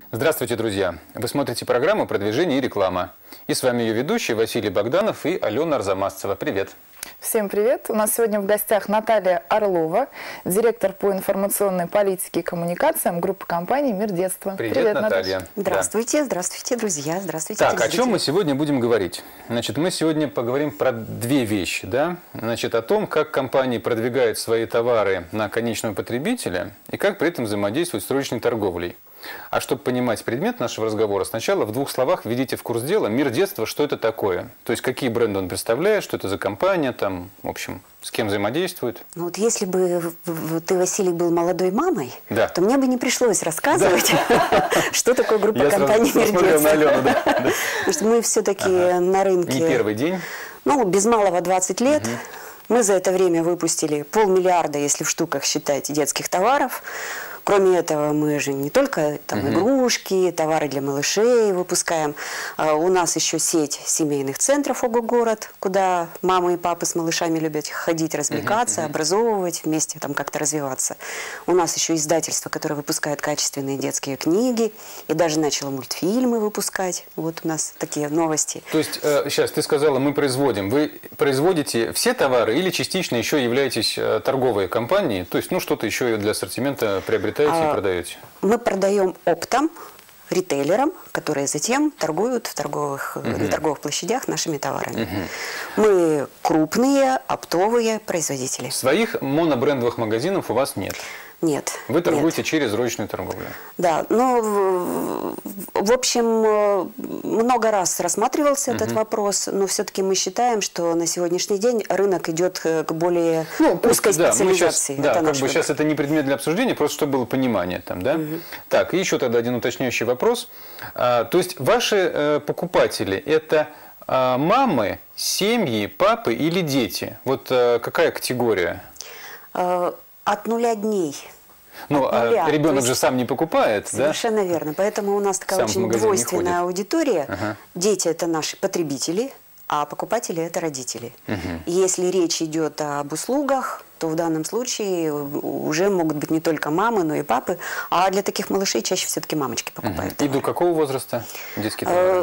Здравствуйте, друзья! Вы смотрите программу «Продвижение и реклама». И с вами ее ведущие Василий Богданов и Алена Арзамасцева. Привет! Всем привет! У нас сегодня в гостях Наталья Орлова, директор по информационной политике и коммуникациям группы компаний «Мир детства». Привет, Наталья! Здравствуйте, здравствуйте, друзья! Здравствуйте, Так, о чем мы сегодня будем говорить? Значит, мы сегодня поговорим про две вещи, да? Значит, о том, как компании продвигают свои товары на конечного потребителя и как при этом взаимодействуют с розничной торговлей. А чтобы понимать предмет нашего разговора, сначала в двух словах введите в курс дела «Мир детства», что это такое. То есть, какие бренды он представляет, что это за компания, там, в общем, с кем взаимодействует. Ну, вот если бы ты, Василий, был молодой мамой, да, то мне бы не пришлось рассказывать, что такое группа компаний «Мир детства». Потому что мы все-таки на рынке... Не первый день. Ну, без малого 20 лет. Мы за это время выпустили 500 миллиарда, если в штуках считать, детских товаров. Кроме этого, мы же не только там, игрушки, товары для малышей выпускаем. У нас еще сеть семейных центров «Ого-город», куда мамы и папы с малышами любят ходить, развлекаться, образовывать, вместе там как-то развиваться. У нас еще издательство, которое выпускает качественные детские книги и даже начало мультфильмы выпускать. Вот у нас такие новости. То есть, сейчас, ты сказала, мы производим. Вы производите все товары или частично еще являетесь торговой компанией? То есть, ну, что-то еще для ассортимента приобретаете и продаете? Мы продаем оптом ритейлерам, которые затем торгуют на торговых площадях нашими товарами. Мы крупные оптовые производители. Своих монобрендовых магазинов у вас нет? Нет. Вы торгуете через розничную торговлю? Да. Ну, в общем, много раз рассматривался этот вопрос, но все-таки мы считаем, что на сегодняшний день рынок идет к более узкой специализации. Да, как бы сейчас это не предмет для обсуждения, просто чтобы было понимание там, да? Так, и еще тогда один уточняющий вопрос. То есть ваши покупатели – это мамы, семьи, папы или дети? Вот какая категория? От 0 дней. Ну, ребенок же сам не покупает, совершенно верно. Поэтому у нас такая очень двойственная аудитория. Дети – это наши потребители, а покупатели – это родители. Если речь идет об услугах, то в данном случае уже могут быть не только мамы, но и папы. А для таких малышей чаще все-таки мамочки покупают. И до какого возраста детские товары?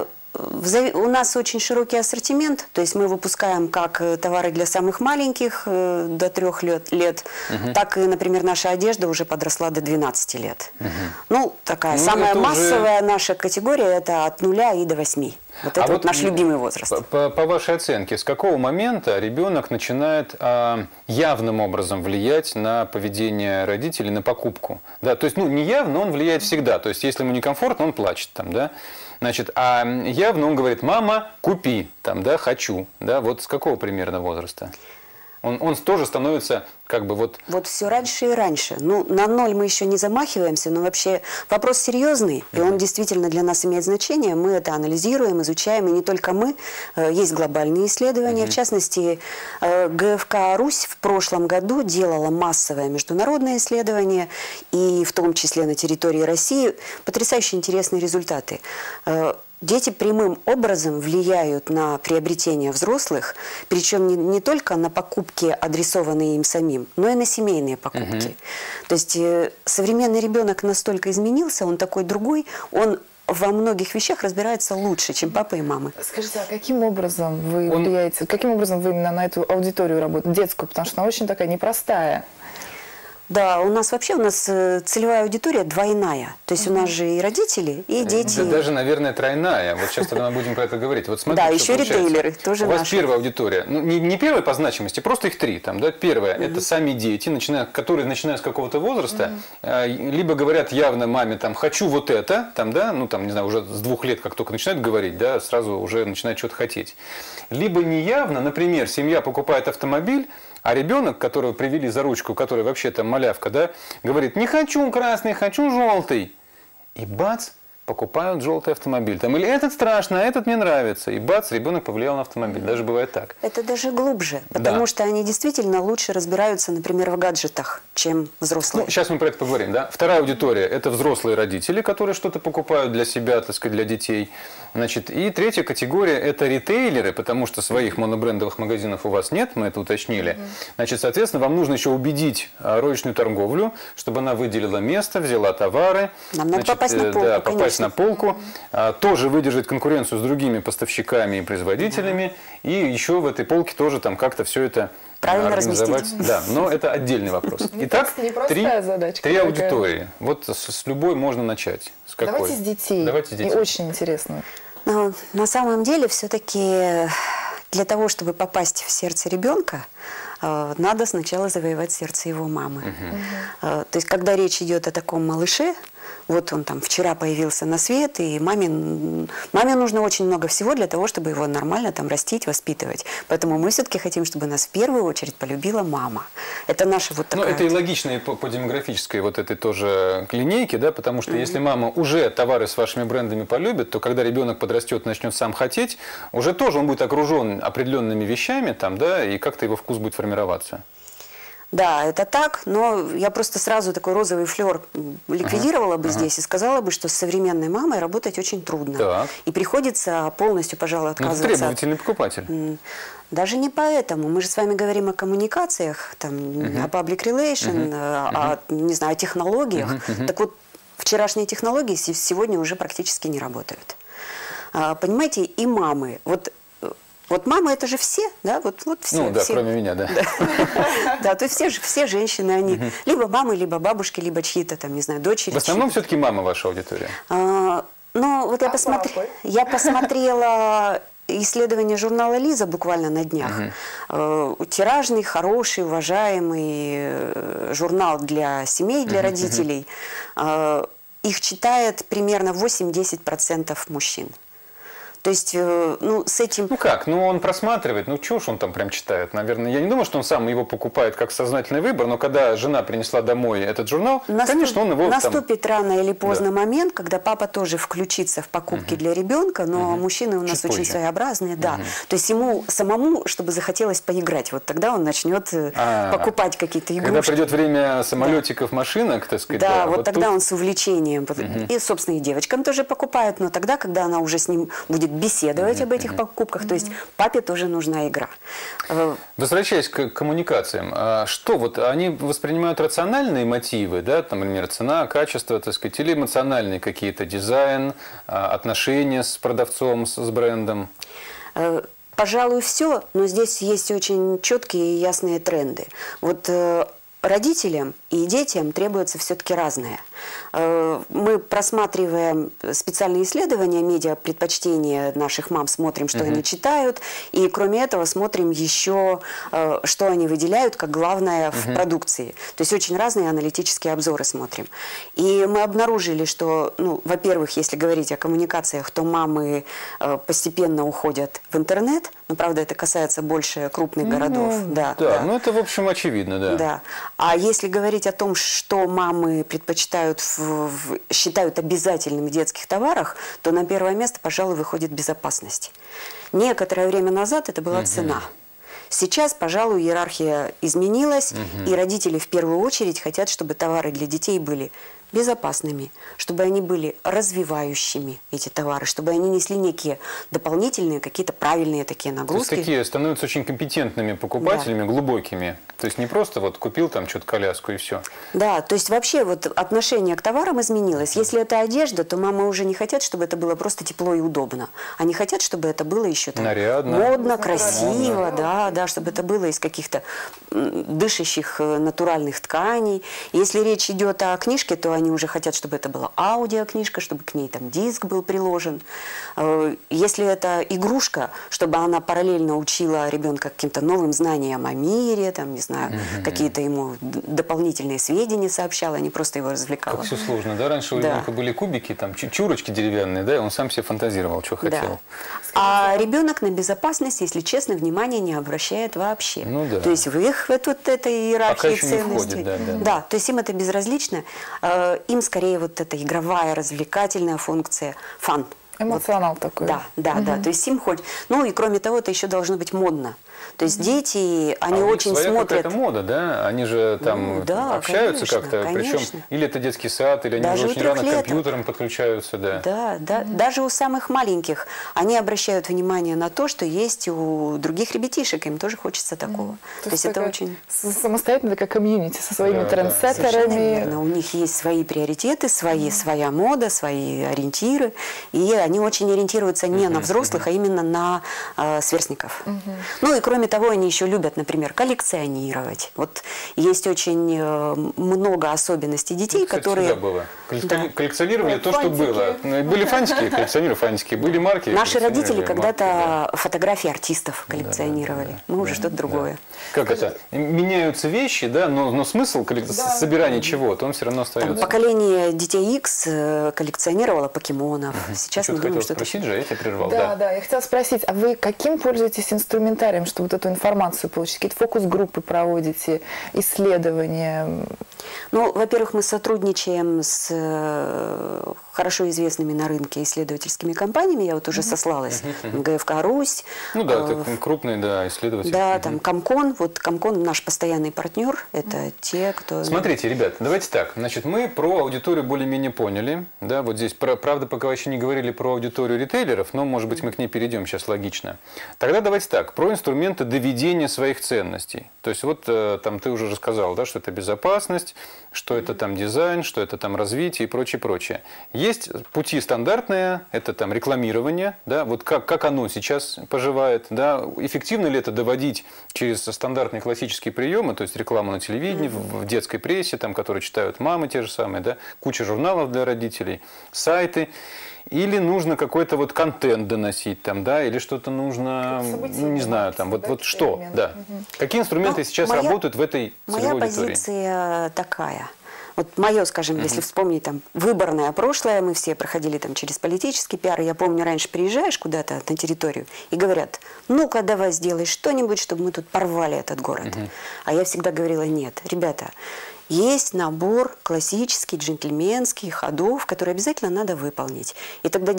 У нас очень широкий ассортимент, то есть мы выпускаем как товары для самых маленьких до 3 лет, так и, например, наша одежда уже подросла до 12 лет. Ну, такая самая массовая наша категория – это от 0 и до 8. Вот это вот наш любимый возраст. По вашей оценке, с какого момента ребенок начинает явным образом влиять на поведение родителей, на покупку? Да, то есть, ну, не явно, он влияет всегда. То есть, если ему некомфортно, он плачет там, да? Значит, а явно он говорит: мама, купи, там, да, хочу, да, вот с какого примерно возраста? Он тоже становится как бы вот... Вот все раньше и раньше. Ну, на 0 мы еще не замахиваемся, но вообще вопрос серьезный, и он действительно для нас имеет значение. Мы это анализируем, изучаем, и не только мы. Есть глобальные исследования. В частности, ГФК «Русь» в прошлом году делала массовое международное исследование, и в том числе на территории России. Потрясающе интересные результаты. Дети прямым образом влияют на приобретение взрослых, причем не только на покупки, адресованные им самим, но и на семейные покупки. То есть современный ребенок настолько изменился, он такой другой, он во многих вещах разбирается лучше, чем папа и мама. Скажите, а каким образом вы влияете, каким образом вы именно на эту аудиторию работаете, детскую, потому что она очень такая непростая? Да, у нас целевая аудитория двойная. То есть у нас же и родители, и дети. Да, даже, наверное, тройная. Вот сейчас тогда мы будем про это говорить. Вот смотрите, да, еще ритейлеры тоже наши. У вас первая аудитория, ну, не первая по значимости, просто их 3. Там, да? Первая – это сами дети, которые, начиная с какого-то возраста, либо говорят явно маме, там, хочу вот это, там, да, ну, там, не знаю, уже с 2 лет, как только начинают говорить, да, сразу уже начинают что-то хотеть. Либо неявно, например, семья покупает автомобиль, а ребенок, которого привели за ручку, который вообще там малявка, да, говорит: не хочу красный, хочу желтый. И бац, покупают желтый автомобиль. Там, или этот страшно, а этот мне нравится. И бац, ребенок повлиял на автомобиль. Даже бывает так. Это даже глубже, потому что они действительно лучше разбираются, например, в гаджетах, чем взрослые. Ну, сейчас мы про это поговорим, да. Вторая аудитория – это взрослые родители, которые что-то покупают для себя, так сказать, для детей. Значит, и третья категория – это ритейлеры, потому что своих монобрендовых магазинов у вас нет, мы это уточнили. Значит, соответственно, вам нужно еще убедить розничную торговлю, чтобы она выделила место, взяла товары. Нам надо попасть на полку, попасть поставить на полку, тоже выдержать конкуренцию с другими поставщиками и производителями, и еще в этой полке тоже там как-то все это правильно организовать. разместить. Да, но это отдельный вопрос. Итак, три аудитории. Вот с любой можно начать. С какой? Давайте с детей. Давайте с детей. И очень интересно. Но на самом деле все-таки для того, чтобы попасть в сердце ребенка, надо сначала завоевать сердце его мамы. То есть, когда речь идет о таком малыше, вот он там вчера появился на свет, и маме нужно очень много всего для того, чтобы его нормально там растить, воспитывать. Поэтому мы все-таки хотим, чтобы нас в первую очередь полюбила мама. Это наша вот такая... Ну, это и логично и по демографической вот этой тоже линейке, да, потому что если мама уже товары с вашими брендами полюбит, то когда ребенок подрастет, начнет сам хотеть, уже тоже он будет окружен определенными вещами там, да, и как-то его вкус будет формироваться. Да, это так, но я просто сразу такой розовый флер ликвидировала бы здесь и сказала бы, что с современной мамой работать очень трудно. Так. И приходится полностью, пожалуй, отказываться. Ну, это требовательный покупатель. Даже не поэтому. Мы же с вами говорим о коммуникациях, там, о public relation, не знаю, о технологиях. Так вот, вчерашние технологии сегодня уже практически не работают. Понимаете, и мамы. Вот мамы это же все, да, вот все. Ну да, все. кроме меня, да. Да, то есть все женщины, они либо мамы, либо бабушки, либо чьи-то там, не знаю, дочери. В основном все-таки мама ваша аудитория. Ну, вот я посмотрела исследование журнала «Лиза» буквально на днях. Тиражный, хороший, уважаемый журнал для семей, для родителей. Их читает примерно 8-10% мужчин. То есть, ну, с этим... Ну как? Ну, он просматривает, ну, чушь он там прям читает, наверное. Я не думаю, что он сам его покупает как сознательный выбор, но когда жена принесла домой этот журнал, конечно, он его наступит рано или поздно момент, когда папа тоже включится в покупки для ребенка, но мужчины у нас очень своеобразные, да. То есть ему самому, чтобы захотелось поиграть, вот тогда он начнет покупать какие-то игрушки. Когда придет время самолетиков, машинок, так сказать. Да, вот тогда он с увлечением. И, собственно, и девочкам тоже покупают, но тогда, когда она уже с ним будет беседовать об этих покупках. То есть папе тоже нужна игра. Возвращаясь к коммуникациям, что вот они воспринимают рациональные мотивы, да, там, например, цена, качество, так сказать, или эмоциональные какие-то, дизайн, отношения с продавцом, с брендом? Пожалуй, все, но здесь есть очень четкие и ясные тренды. Вот родителям и детям требуется все-таки разное. Мы просматриваем специальные исследования, медиа-предпочтения наших мам, смотрим, что они читают, и кроме этого смотрим еще, что они выделяют как главное в продукции. То есть очень разные аналитические обзоры смотрим. И мы обнаружили, что, ну, во-первых, если говорить о коммуникациях, то мамы постепенно уходят в интернет, но, правда, это касается больше крупных городов. Да, ну это, в общем, очевидно, да. Да. А если говорить о том, что мамы предпочитают, считают обязательным в детских товарах, то на первое место, пожалуй, выходит безопасность. Некоторое время назад это была цена. Сейчас, пожалуй, иерархия изменилась, и родители в первую очередь хотят, чтобы товары для детей были безопасными, чтобы они были развивающими, эти товары, чтобы они несли некие дополнительные, какие-то правильные такие нагрузки. То есть такие становятся очень компетентными покупателями, глубокими. То есть не просто вот купил там что-то коляску и все. Да, то есть вообще вот отношение к товарам изменилось. Если это одежда, то мамы уже не хотят, чтобы это было просто тепло и удобно. Они хотят, чтобы это было еще там нарядно, модно, красиво, да, чтобы это было из каких-то дышащих натуральных тканей. Если речь идет о книжке, то они уже хотят, чтобы это была аудиокнижка, чтобы к ней там диск был приложен. Если это игрушка, чтобы она параллельно учила ребенка каким-то новым знаниям о мире, там, не знаю, какие-то ему дополнительные сведения сообщала, а не просто его развлекала. Как все сложно, да? Раньше у ребенка были кубики, там, чурочки деревянные, да, и он сам себе фантазировал, что хотел. А ребенок на безопасность, если честно, внимания не обращает вообще. Ну, да. То есть в их вот этой иерархии ценностей. Да, то есть им это безразлично. Им скорее вот эта игровая, развлекательная функция, фан. Эмоционал такой. Да. То есть им хоть... Ну и кроме того, это еще должно быть модно. То есть дети, они у них очень своя смотрят... какая-то мода, да? Они же там общаются как-то, причем или это детский сад, или они Даже уже очень рано к компьютерам подключаются, да. Да. Даже у самых маленьких они обращают внимание на то, что есть у других ребятишек, им тоже хочется такого. То есть это очень... Самостоятельно такая комьюнити со своими Совершенно трендсеттерами. верно. У них есть свои приоритеты, своя мода, свои ориентиры, и они очень ориентируются не на взрослых, а именно на сверстников. Ну и кроме того, они еще любят, например, коллекционировать. Вот есть очень много особенностей детей, Кстати, которые... всегда было. Коллекционировали то, что было. Были фантики, коллекционировали фантики, были марки. Наши родители когда-то фотографии артистов коллекционировали. Мы уже что-то другое. Как это? Меняются вещи, да, но смысл собирания чего-то, он все равно остается. Поколение детей X коллекционировало покемонов. Сейчас мы думаем, что это... Спросить же, я тебя прервал. Да, я хотела спросить, а вы каким пользуетесь инструментарием, чтобы вот эту информацию получить? Какие-то фокус-группы проводите, исследования? Ну, во-первых, мы сотрудничаем с хорошо известными на рынке исследовательскими компаниями. Я вот уже сослалась. ГФК «Русь». Ну да, это крупные, да, исследователи. Да, там Комкон. Вот Комкон наш постоянный партнер. Это те, кто... Смотрите, ребят, давайте так. Значит, мы про аудиторию более-менее поняли. Да, вот здесь, правда, пока еще не говорили про аудиторию ритейлеров, но, может быть, мы к ней перейдем сейчас логично. Тогда давайте так, про инструменты доведения своих ценностей. То есть вот там ты уже рассказал, да, что это безопасность, что это там дизайн, что это там развитие и прочее, прочее. Есть пути стандартные, это там рекламирование, да, вот как оно сейчас поживает, да, эффективно ли это доводить через стандартные классические приемы, то есть рекламу на телевидении, в детской прессе, там, которые читают мамы те же самые, да, куча журналов для родителей, сайты. Или нужно какой-то вот контент доносить там, да, или что-то нужно, ну, не знаю, там, вот что, да. Какие инструменты сейчас работают в этой целевой аудитории? Моя позиция такая. Вот мое, скажем, если вспомнить там выборное прошлое, мы все проходили там через политический пиар. Я помню, раньше приезжаешь куда-то на территорию и говорят, ну-ка давай сделай что-нибудь, чтобы мы тут порвали этот город. А я всегда говорила, нет, ребята, есть набор классический, джентльменский, ходов, которые обязательно надо выполнить. И тогда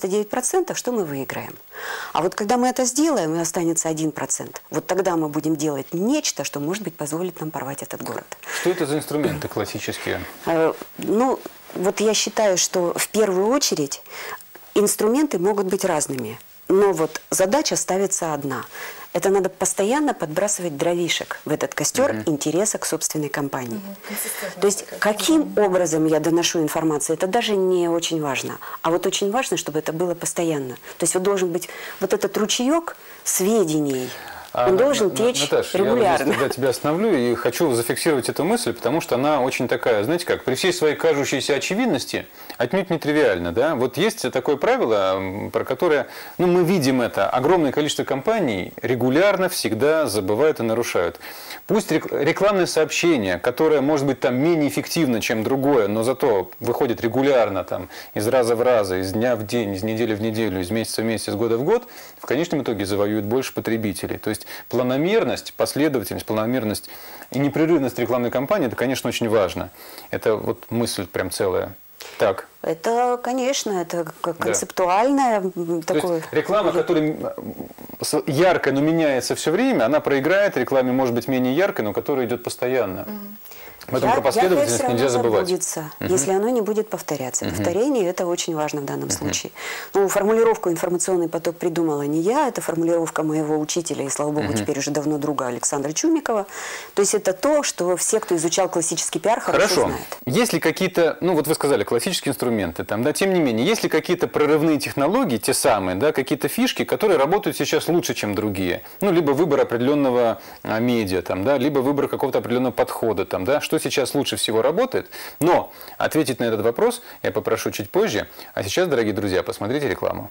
99% что мы выиграем. А вот когда мы это сделаем, и останется 1%, вот тогда мы будем делать нечто, что, может быть, позволит нам порвать этот город. Что это за инструменты классические? Ну, вот я считаю, что в первую очередь инструменты могут быть разными. Но вот задача ставится одна. Это надо постоянно подбрасывать дровишек в этот костер интереса к собственной компании. То есть каким образом я доношу информацию, это даже не очень важно. А вот очень важно, чтобы это было постоянно. То есть вот должен быть вот этот ручеек сведений. Он должен течь Наташа, регулярно. Я тогда тебя остановлю и хочу зафиксировать эту мысль, потому что она очень такая, знаете как, при всей своей кажущейся очевидности, отнюдь не тривиально. Да? Вот есть такое правило, про которое, ну, мы видим это, огромное количество компаний регулярно всегда забывают и нарушают. Пусть рекламное сообщение, которое может быть там менее эффективно, чем другое, но зато выходит регулярно там, из раза в раз, из дня в день, из недели в неделю, из месяца в месяц, из года в год, в конечном итоге завоюет больше потребителей. То есть планомерность, последовательность, планомерность и непрерывность рекламной кампании, это, конечно, очень важно. Это вот мысль прям целая. Так. Это, конечно, это концептуальное такое. То есть реклама, которая яркая, но меняется все время, она проиграет рекламе, может быть, менее яркой, но которая идет постоянно. Поэтому про последовательность нельзя забывать. Если оно не будет повторяться. Повторение – это очень важно в данном случае. Ну, формулировку «информационный поток» придумала не я, это формулировка моего учителя и, слава богу, теперь уже давно друга Александра Чумикова. То есть это то, что все, кто изучал классический пиар, хорошо знают. Есть ли какие-то, ну вот вы сказали, классические инструменты, там, да, тем не менее, есть ли какие-то прорывные технологии, те самые, да, какие-то фишки, которые работают сейчас лучше, чем другие? Ну, либо выбор определенного медиа, там, да, либо выбор какого-то определенного подхода, там, да, что сейчас лучше всего работает. Но ответить на этот вопрос я попрошу чуть позже. А сейчас, дорогие друзья, посмотрите рекламу.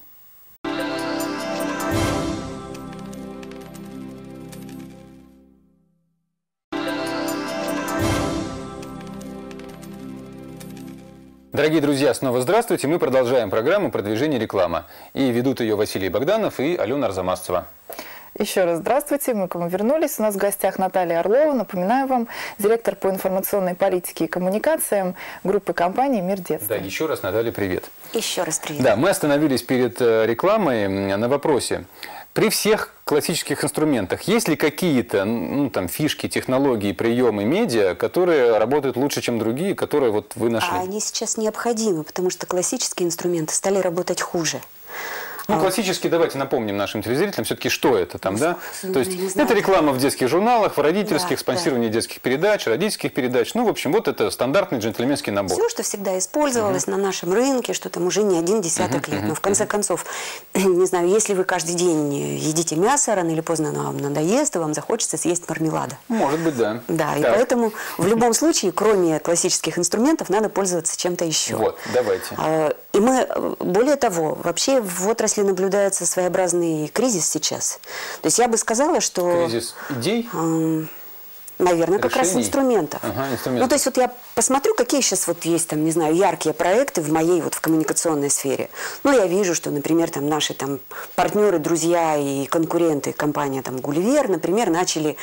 Дорогие друзья, снова здравствуйте. Мы продолжаем программу «Продвижение реклама». И ведут ее Василий Богданов и Алена Арзамасцева. Еще раз здравствуйте, мы к вам вернулись. У нас в гостях Наталья Орлова, напоминаю вам, директор по информационной политике и коммуникациям группы компаний «Мир детства». Да, еще раз, Наталья, привет. Еще раз привет. Да, мы остановились перед рекламой на вопросе. При всех классических инструментах есть ли какие-то ну, там, фишки, технологии, приемы медиа, которые работают лучше, чем другие, которые вот вы нашли? Они сейчас необходимы, потому что классические инструменты стали работать хуже. Ну, классически, давайте напомним нашим телезрителям, все-таки, что это там, да? То есть, не знаю. это реклама в детских журналах, в родительских, Да, спонсирование детских передач, родительских передач. Ну, в общем, вот это стандартный джентльменский набор. Все, что всегда использовалось на нашем рынке, что там уже не один десяток лет. Но в конце концов, не знаю, если вы каждый день едите мясо, рано или поздно оно вам надоест, и вам захочется съесть мармелада. Может быть, да. Да, и Так. поэтому в любом случае, кроме классических инструментов, надо пользоваться чем-то еще. Вот, давайте. И мы, более того, вообще в отрасли наблюдается своеобразный кризис сейчас. То есть я бы сказала, что... Кризис идей? Наверное, как раз Решений? инструментов. Ага, инструментов. Ну, то есть вот я посмотрю, какие сейчас вот есть там, не знаю, яркие проекты в моей вот в коммуникационной сфере. Ну, я вижу, что, например, там наши там партнеры, друзья и конкуренты, компания там Гулливер, например, начали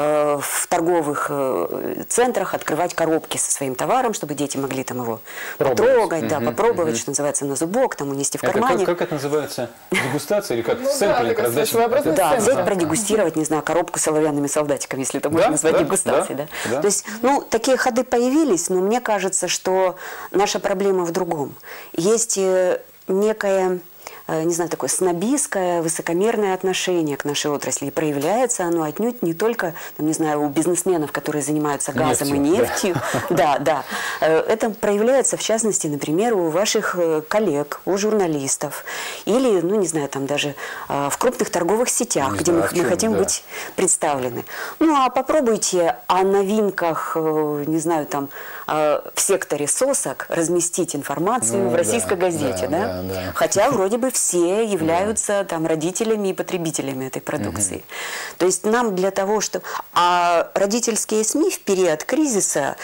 в торговых центрах открывать коробки со своим товаром, чтобы дети могли там его потрогать, да, попробовать, что называется, на зубок, там унести в кармане. Как это называется? Дегустация или как? Сэмплинг, да, раздача? Да, взять, продегустировать, не знаю, коробку с оловянными солдатиками, если это можно назвать дегустацией. Да. То есть, ну, такие ходы появились, но мне кажется, что наша проблема в другом. Есть некая... не знаю, такое снобистское, высокомерное отношение к нашей отрасли. И проявляется оно отнюдь не только, там, не знаю, у бизнесменов, которые занимаются газом и нефтью. Да, да. Это проявляется, в частности, например, у ваших коллег, у журналистов. Или, ну, не знаю, там даже в крупных торговых сетях, где мы хотим быть представлены. Ну, а попробуйте о новинках, не знаю, там, в секторе сосок разместить информацию в российской газете. Да. Хотя вроде бы все являются там родителями и потребителями этой продукции. То есть нам для того, что... А родительские СМИ в период кризиса,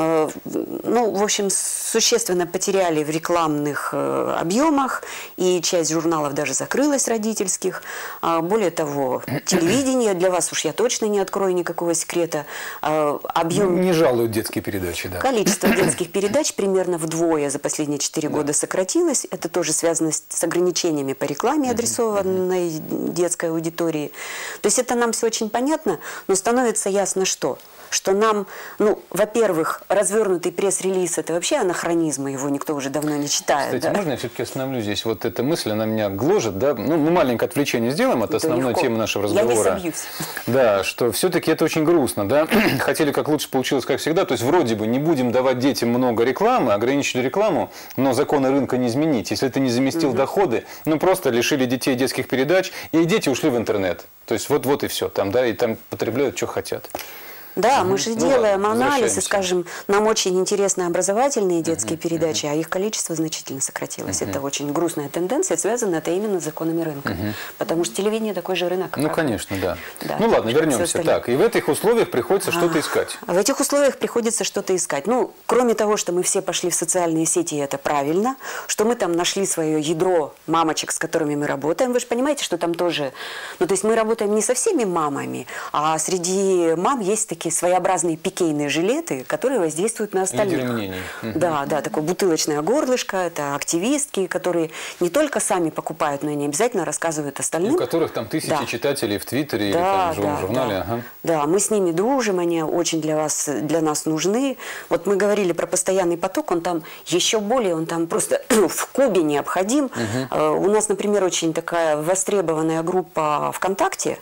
ну, в общем, существенно потеряли в рекламных объемах, и часть журналов даже закрылась родительских. Более того, телевидение, для вас уж я точно не открою никакого секрета, объем... Не жалуют детские передачи, да. Количество детских передач примерно вдвое за последние 4 года сократилось. Это тоже связано с ограничениями по рекламе, адресованной детской аудитории. То есть это нам все очень понятно, но становится ясно, что нам, ну, во-первых, развернутый пресс-релиз – это вообще анахронизм, его никто уже давно не читает. Кстати, да? можно я все-таки остановлюсь здесь? Вот эта мысль, она меня гложет, да? Ну, мы маленькое отвлечение сделаем от основной темы нашего разговора. Я не собьюсь. Да, что все-таки это очень грустно, да? Хотели как лучше, получилось как всегда. То есть, вроде бы, не будем давать детям много рекламы, ограничили рекламу, но законы рынка не изменить. Если ты не заместил доходы, ну, просто лишили детей детских передач, и дети ушли в интернет. То есть, вот и все. Там, да, и там потребляют, что хотят. Да, мы же делаем ладно, анализ, и, скажем, нам очень интересны образовательные детские передачи, а их количество значительно сократилось. Это очень грустная тенденция, связана это именно с законами рынка. Потому что телевидение такой же рынок. Ну, конечно, да. Ну, ладно, вернемся. Так, и в этих условиях приходится что-то искать. В этих условиях приходится что-то искать. Ну, кроме того, что мы все пошли в социальные сети, и это правильно, что мы там нашли свое ядро мамочек, с которыми мы работаем. Вы же понимаете, что там тоже... Ну, то есть мы работаем не со всеми мамами, а среди мам есть такие своеобразные пикейные жилеты, которые воздействуют на остальных. Лидеры мнений. Да, да, такое бутылочное горлышко, это активистки, которые не только сами покупают, но и не обязательно рассказывают остальным. У которых там тысячи читателей в Твиттере или там, в журнале. Да. Ага. Да, мы с ними дружим, они очень для нас нужны. Вот мы говорили про постоянный поток, он там еще более, он там просто в кубе необходим. У нас, например, очень такая востребованная группа ВКонтакте,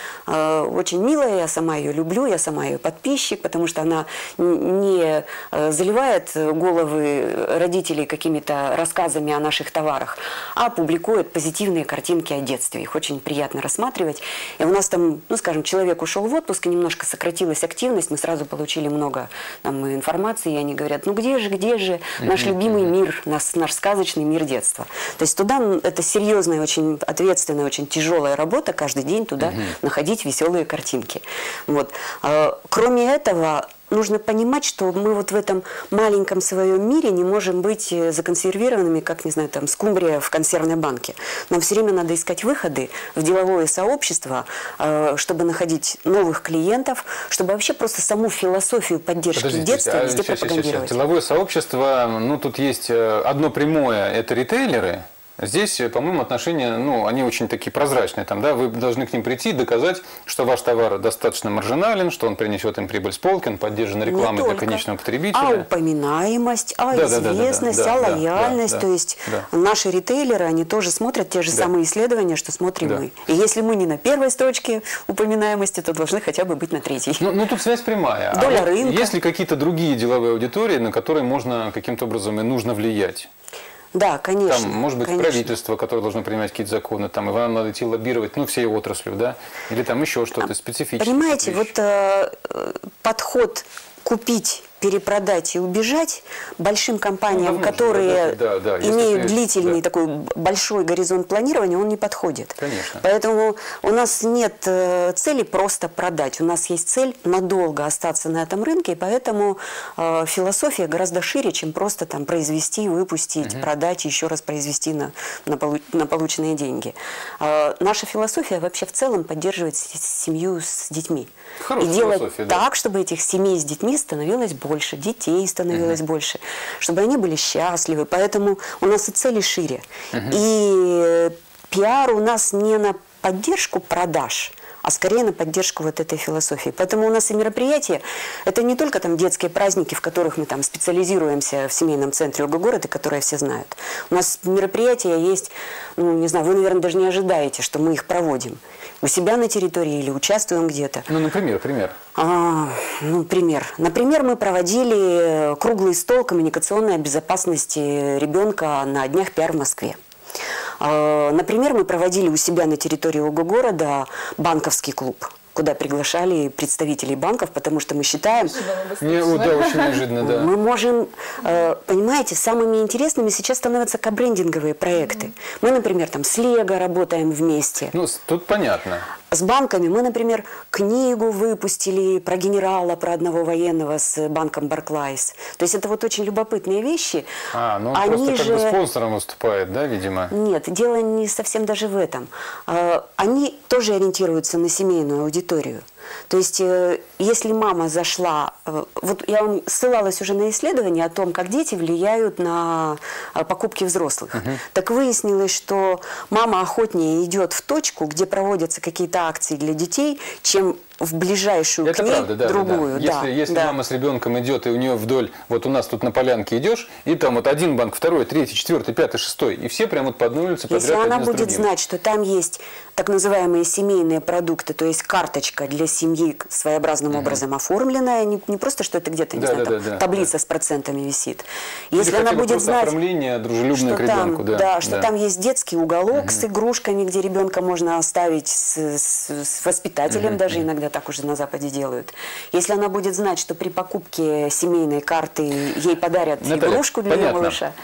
очень милая, я сама ее люблю, я сама ее подписчик, потому что она не заливает головы родителей какими-то рассказами о наших товарах, а публикует позитивные картинки о детстве. Их очень приятно рассматривать. И у нас там, ну, скажем, человек ушел в отпуск, и немножко сократилась активность, мы сразу получили много там информации, и они говорят, ну где же наш любимый мир, наш сказочный мир детства. То есть туда, это серьезная, очень ответственная, очень тяжелая работа, каждый день туда находить веселые картинки. Вот. Кроме этого, нужно понимать, что мы вот в этом маленьком своем мире не можем быть законсервированными, как, не знаю, там, скумбрия в консервной банке. Нам все время надо искать выходы в деловое сообщество, чтобы находить новых клиентов, чтобы вообще просто саму философию поддержки детства везде пропагандировать. Деловое сообщество, ну, тут есть одно прямое, это ритейлеры. Здесь, по-моему, отношения, ну, они очень такие прозрачные. Там, да, вы должны к ним прийти и доказать, что ваш товар достаточно маржинален, что он принесет им прибыль с полки, он поддержан рекламой для конечного потребителя. А упоминаемость, известность, лояльность. То есть наши ритейлеры, они тоже смотрят те же самые исследования, что смотрим мы. И если мы не на первой строчке упоминаемости, то должны хотя бы быть на третьей. Ну тут связь прямая. Доля рынка. Есть ли какие-то другие деловые аудитории, на которые можно каким-то образом и нужно влиять? Да, конечно. Там, может быть, конечно. правительство, которое должно принимать какие-то законы, там, и вам надо идти лоббировать, ну, всей отраслью, да? Или там еще что-то специфическое. Понимаете, вот подход купить, перепродать и убежать большим компаниям, которые имеют длительный такой большой горизонт планирования, он не подходит. Конечно. Поэтому у нас нет цели просто продать. У нас есть цель надолго остаться на этом рынке, и поэтому философия гораздо шире, чем просто там произвести, выпустить, продать, еще раз произвести на полученные деньги. Наша философия вообще в целом поддерживать семью с детьми. Хорошая и делать философия, так, чтобы этих семей с детьми становилось больше, детей становилось больше, чтобы они были счастливы. Поэтому у нас и цели шире. И пиар у нас не на поддержку продаж, а скорее на поддержку вот этой философии. Поэтому у нас и мероприятия, это не только там детские праздники, в которых мы там специализируемся в семейном центре ОГО-город, и которые все знают. У нас мероприятия есть, ну, не знаю, вы, наверное, даже не ожидаете, что мы их проводим. У себя на территории или участвуем где-то. Ну, например, пример. Например, мы проводили круглый стол коммуникационной безопасности ребенка на днях пиар в Москве. Например, мы проводили у себя на территории ОГО-города банковский клуб, куда приглашали представителей банков, потому что мы считаем... Да, очень неожиданно, да. Мы можем... Понимаете, самыми интересными сейчас становятся кобрендинговые проекты. Мы, например, там с Лего работаем вместе. Ну, тут понятно. С банками мы, например, книгу выпустили про генерала, про одного военного с банком Барклайс. То есть это вот очень любопытные вещи. Он просто как бы спонсором выступает, да, видимо? Нет, дело не совсем даже в этом. Они тоже ориентируются на семейную аудиторию. То есть, если мама зашла... Вот я вам ссылалась уже на исследования о том, как дети влияют на покупки взрослых. Так выяснилось, что мама охотнее идет в точку, где проводятся какие-то акции для детей, чем в ближайшую это к ней правда, другую. Если мама с ребенком идет, и у нее вдоль, вот у нас тут на полянке идешь, и там вот один банк, второй, третий, четвертый, пятый, шестой, и все прям вот по одной улице подряд. Если она будет знать, что там есть так называемые семейные продукты, то есть карточка для семьи своеобразным образом оформленная, не просто, что это где-то, не знаю, таблица с процентами висит. Если она будет знать, оформление дружелюбное к ребенку, что там есть детский уголок с игрушками, где ребенка можно оставить с воспитателем, даже иногда так уже на Западе делают. Если она будет знать, что при покупке семейной карты ей подарят игрушку для ее малыша.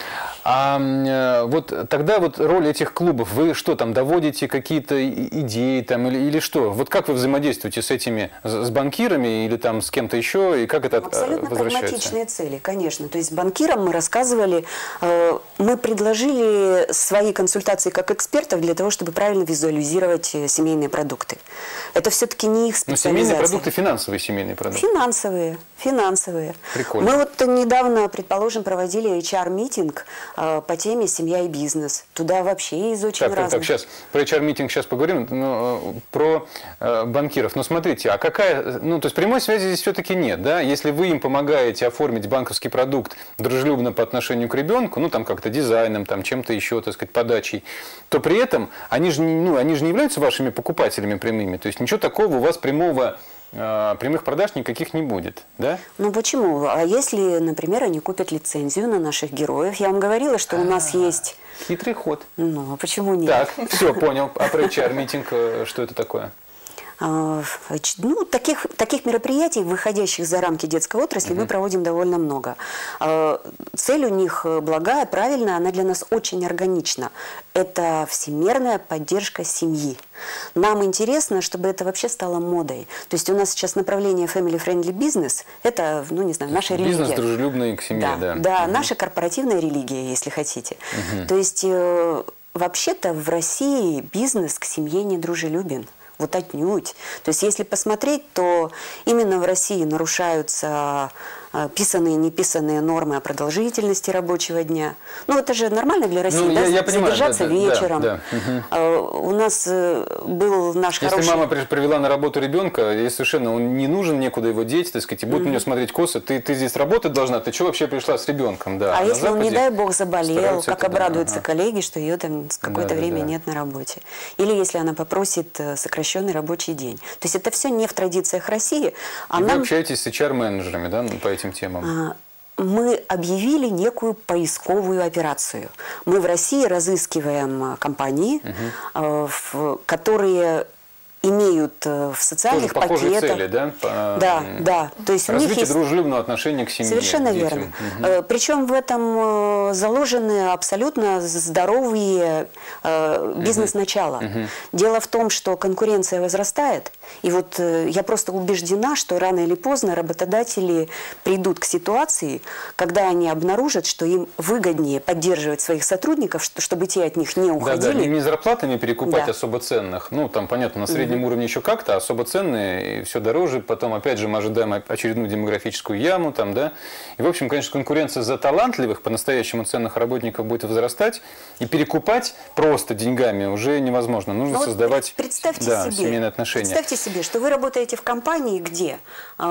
А вот тогда вот роль этих клубов, вы что там, доводите какие-то идеи там или что? Вот как вы взаимодействуете с этими, с банкирами или там с кем-то еще, и как это абсолютно возвращается? прагматичные цели, конечно. То есть банкирам мы рассказывали, мы предложили свои консультации как экспертов для того, чтобы правильно визуализировать семейные продукты. Это все-таки не их специализация. Но семейные продукты, финансовые семейные продукты. Финансовые. Прикольно. Мы вот недавно, предположим, проводили HR-митинг по теме «Семья и бизнес». Туда вообще из очень разных... Так, сейчас про HR-митинг сейчас поговорим, но про банкиров. Но смотрите, а какая... Ну, то есть прямой связи здесь все-таки нет, да? Если вы им помогаете оформить банковский продукт дружелюбно по отношению к ребенку, ну, там как-то дизайном, там чем-то еще, так сказать, подачей, то при этом они же не являются вашими покупателями прямыми. То есть ничего такого у вас прямых продаж никаких не будет, да? Ну почему? А если, например, они купят лицензию на наших героев? Я вам говорила, что у нас есть... Хитрый ход. Ну, а почему нет? Так, все, понял. А про HR-митинг что это такое? Ну, таких мероприятий, выходящих за рамки детской отрасли, мы проводим довольно много. Цель у них благая, правильная, она для нас очень органична. Это всемирная поддержка семьи. Нам интересно, чтобы это вообще стало модой. То есть у нас сейчас направление family-friendly business, это, ну, не знаю, наша религия. Бизнес дружелюбный к семье, да. Да, наша корпоративная религия, если хотите. То есть вообще-то в России бизнес к семье не дружелюбен. Вот отнюдь. То есть, если посмотреть, то именно в России нарушаются писанные, неписанные нормы о продолжительности рабочего дня. Ну, это же нормально для России, ну, да? Я понимаю, задержаться вечером. Да. У нас был наш Если хороший... мама привела на работу ребенка, и совершенно он не нужен, некуда его деть, так сказать, и будет на нее смотреть косо, ты здесь работать должна, ты что вообще пришла с ребенком? Да. А если он, не дай бог, заболел, как обрадуются да. коллеги, что ее там какое-то время нет на работе. Или если она попросит сокращенный рабочий день. То есть это все не в традициях России. А вы общаетесь с HR-менеджерами, да, по этим темам? Мы объявили некую поисковую операцию. Мы в России разыскиваем компании, которые имеют в социальных тоже похожие пакетах... цели, да? Да. То есть у них развитие есть... дружелюбного отношения к семье. Совершенно верно. Причем в этом заложены абсолютно здоровые бизнес-начала. Дело в том, что конкуренция возрастает. И вот я просто убеждена, что рано или поздно работодатели придут к ситуации, когда они обнаружат, что им выгоднее поддерживать своих сотрудников, чтобы те от них не уходили. Да, не зарплатами перекупать особо ценных. Ну, там, понятно, на среднем уровне еще как-то, особо ценные, и все дороже. Потом, опять же, мы ожидаем очередную демографическую яму. Там, да? И, в общем, конечно, конкуренция за талантливых, по-настоящему ценных работников будет возрастать. И перекупать просто деньгами уже невозможно. Нужно создавать семейные отношения. Представьте себе, что вы работаете в компании, где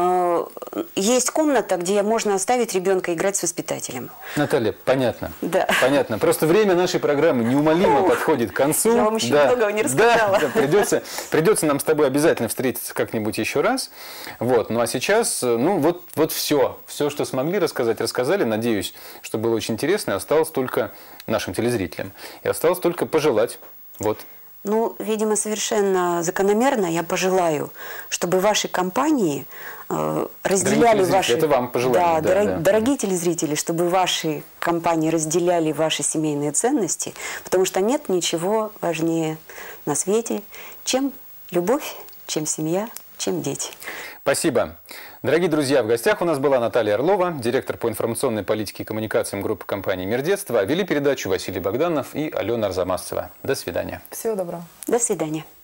есть комната, где можно оставить ребенка играть с воспитателем. Наталья, понятно. Да. Понятно. Просто время нашей программы неумолимо подходит к концу. Я вам еще многого не рассказала. Да, придется нам с тобой обязательно встретиться как-нибудь еще раз. Вот. Ну а сейчас, вот все, что смогли рассказать, рассказали. Надеюсь, что было очень интересно. И осталось только нашим телезрителям. И осталось только пожелать. Вот. Ну, видимо, совершенно закономерно я пожелаю, чтобы ваши компании разделяли ваши... Это вам пожелание. Дорогие телезрители, чтобы ваши компании разделяли ваши семейные ценности, потому что нет ничего важнее на свете, чем любовь, чем семья, чем дети. Спасибо. Дорогие друзья, в гостях у нас была Наталья Орлова, директор по информационной политике и коммуникациям группы компании «Мир детства». Вели передачу Василий Богданов и Алена Арзамасцева. До свидания. Всего доброго. До свидания.